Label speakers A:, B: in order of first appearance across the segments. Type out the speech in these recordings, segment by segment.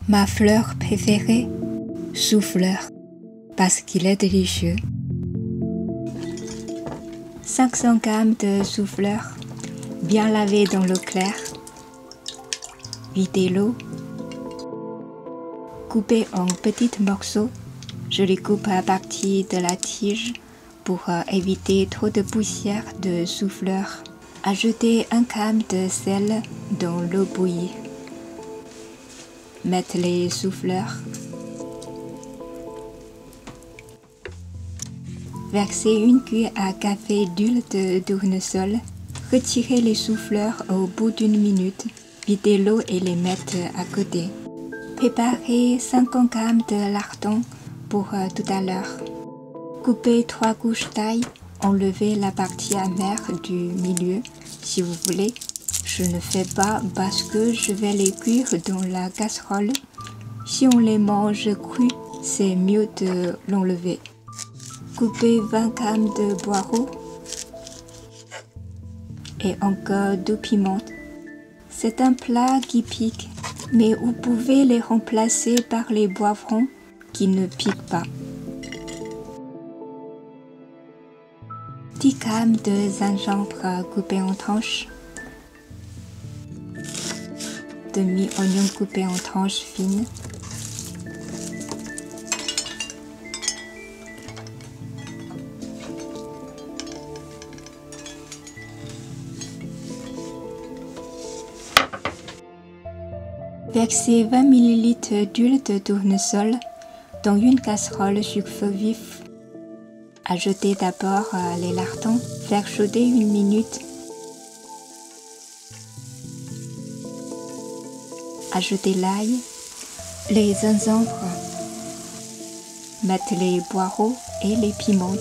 A: Ma fleur préférée, chou-fleur, parce qu'il est délicieux. 500 g de chou-fleur, bien lavé dans l'eau claire. Videz l'eau. Coupez en petits morceaux. Je les coupe à partir de la tige pour éviter trop de poussière de chou-fleur. Ajoutez 1 g de sel dans l'eau bouillie. Mettez les chou-fleurs. Versez 1 cuillère à café d'huile de tournesol. Retirez les chou-fleurs au bout d'1 minute. Videz l'eau et les mettez à côté. Préparez 50 g de lardons pour tout à l'heure. Coupez 3 couches d'ail. Enlevez la partie amère du milieu si vous voulez. Je ne fais pas parce que je vais les cuire dans la casserole. Si on les mange crus, c'est mieux de l'enlever. Coupez 20 g de poireaux et encore 2 piments. C'est un plat qui pique, mais vous pouvez les remplacer par les poivrons qui ne piquent pas. 10 g de gingembre coupé en tranches. Demi-oignon coupé en tranches fines. Versez 20 ml d'huile de tournesol dans une casserole sur feu vif. Ajoutez d'abord les lardons, faire chauffer 1 minute. Ajoutez l'ail, les gingembre, mettez les poireaux et les piments.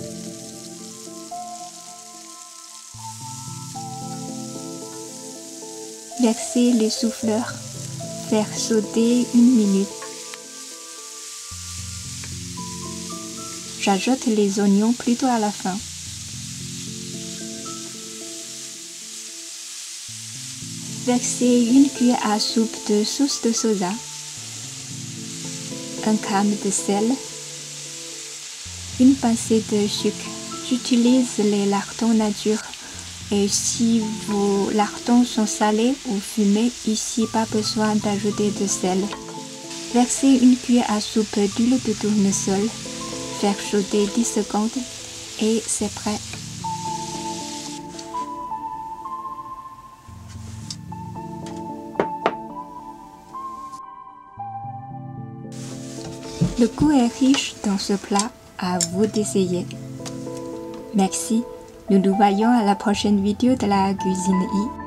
A: Versez les chou-fleurs, faire sauter 1 minute. J'ajoute les oignons plutôt à la fin. Versez 1 cuillère à soupe de sauce de soja, 1 g de sel, une pincée de sucre. J'utilise les lardons nature et si vos lardons sont salés ou fumés, ici pas besoin d'ajouter de sel. Versez 1 cuillère à soupe d'huile de tournesol, faire chauffer 10 secondes et c'est prêt. Le goût est riche dans ce plat, à vous d'essayer. Merci, nous nous voyons à la prochaine vidéo de la cuisine I.